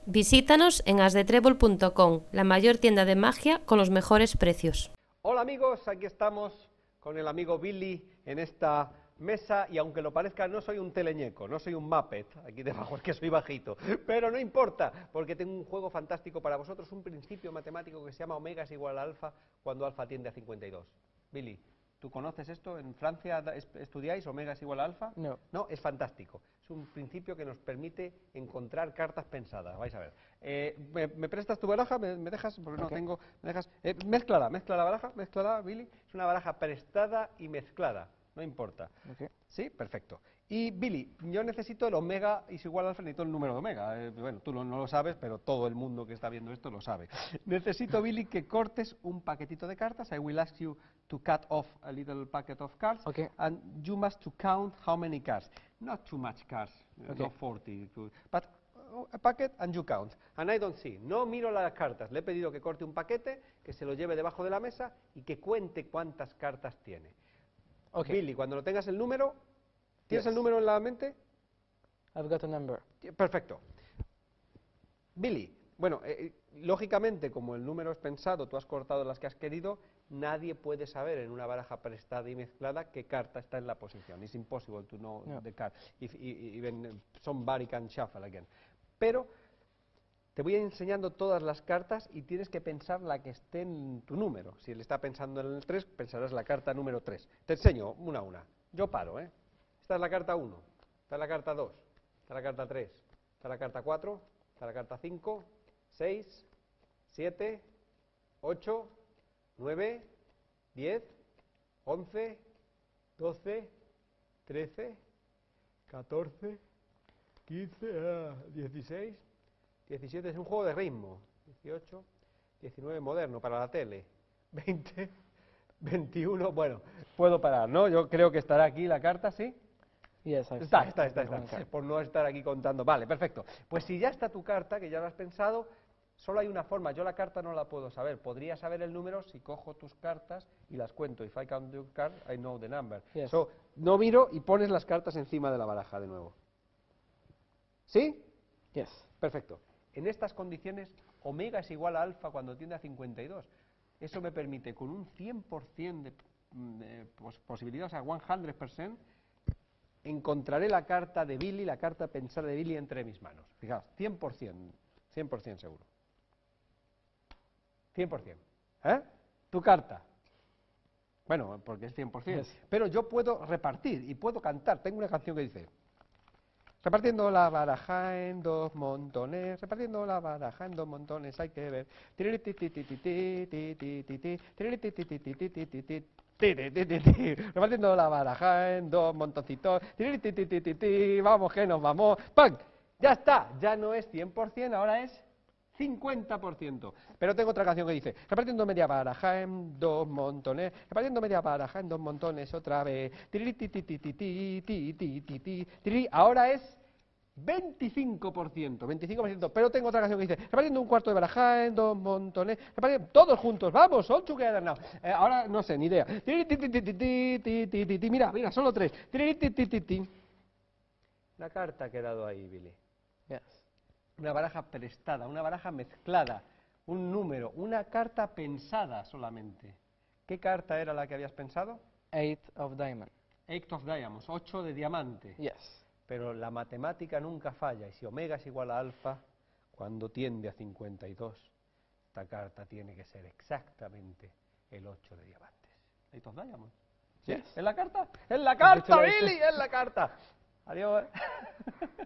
Visítanos en asdetrebol.com, la mayor tienda de magia con los mejores precios. Hola amigos, aquí estamos con el amigo Billy en esta mesa y aunque lo parezca no soy un teleñeco, no soy un Muppet, aquí debajo es que soy bajito, pero no importa porque tengo un juego fantástico para vosotros, un principio matemático que se llama omega es igual a alfa cuando alfa tiende a 52. Billy, ¿tú conoces esto? ¿En Francia estudiáis omega es igual a alfa? No. No, es fantástico. Es un principio que nos permite encontrar cartas pensadas. Vais a ver. ¿Me prestas tu baraja? ¿Me dejas? Porque no tengo. ¿Me dejas? Mezcla la baraja, mezclala, Billy. Es una baraja prestada y mezclada. No importa. Okay. ¿Sí? Perfecto. Y Billy, yo necesito el omega es igual a alfa, necesito el número de omega. Bueno, tú no lo sabes, pero todo el mundo que está viendo esto lo sabe. Necesito, Billy, que cortes un paquetito de cartas. I will ask you to cut off a little packet of cards. Okay. And you must to count how many cards. Not too much cards, Okay. not 40. But a packet and you count. And I don't see. No miro las cartas. Le he pedido que corte un paquete, que se lo lleve debajo de la mesa y que cuente cuántas cartas tiene. Okay. Billy, cuando lo tengas el número, ¿tienes Yes. el número en la mente? I've got a number. Perfecto. Billy, bueno, lógicamente, como el número es pensado, tú has cortado las que has querido, nadie puede saber en una baraja prestada y mezclada qué carta está en la posición. It's impossible to know the card. Even somebody can shuffle again. Pero te voy a ir enseñando todas las cartas y tienes que pensar la que esté en tu número. Si él está pensando en el 3, pensarás la carta número 3. Te enseño una a una. Yo paro, ¿eh? Esta es la carta 1, esta es la carta 2, esta es la carta 3, esta es la carta 4, esta es la carta 5, 6, 7, 8, 9, 10, 11, 12, 13, 14, 15, 16, 17, es un juego de ritmo, 18, 19, moderno, para la tele, 20, 21, bueno, puedo parar, ¿no? Yo creo que estará aquí la carta, ¿sí? Yes, Está, por no estar aquí contando. Vale, perfecto. Pues si ya está tu carta, que ya lo has pensado, solo hay una forma. Yo la carta no la puedo saber. Podría saber el número si cojo tus cartas y las cuento. If I count your card, I know the number. Yes. So, no miro y pones las cartas encima de la baraja de nuevo. ¿Sí? Yes. Perfecto. En estas condiciones, omega es igual a alfa cuando tiende a 52. Eso me permite, con un 100% de posibilidad, o sea, 100%, encontraré la carta de Billy, la carta pensada de Billy entre mis manos. Fijaos, 100% seguro. 100%. ¿Eh? Tu carta. Bueno, porque es 100%. Yes. Pero yo puedo repartir y puedo cantar. Tengo una canción que dice: repartiendo la baraja en dos montones, repartiendo la baraja en dos montones, hay que ver. Repartiendo la baraja en dos montoncitos, vamos que nos vamos. ¡Pam! Ya está, ya no es 100%, ahora es 50%. Pero tengo otra canción que dice: repartiendo media baraja en dos montones, repartiendo media baraja en dos montones otra vez. Ahora es 25%, pero tengo otra canción que dice: repartiendo un cuarto de baraja en dos montones, repartiendo todos juntos, vamos, all together now. Ahora no sé, ni idea. Mira, solo 3. La carta ha quedado ahí, Billy. Yes. Una baraja prestada, una baraja mezclada, un número, una carta pensada solamente. ¿Qué carta era la que habías pensado? 8 of diamond. 8 of diamonds, 8 de diamante. Yes. Pero la matemática nunca falla, y si omega es igual a alfa, cuando tiende a 52, esta carta tiene que ser exactamente el 8 de diamantes. 8 of diamonds. ¿Sí? Yes. ¿Es la carta? ¡Es la carta, Congratulations. Billy! ¡Es la carta! Adiós.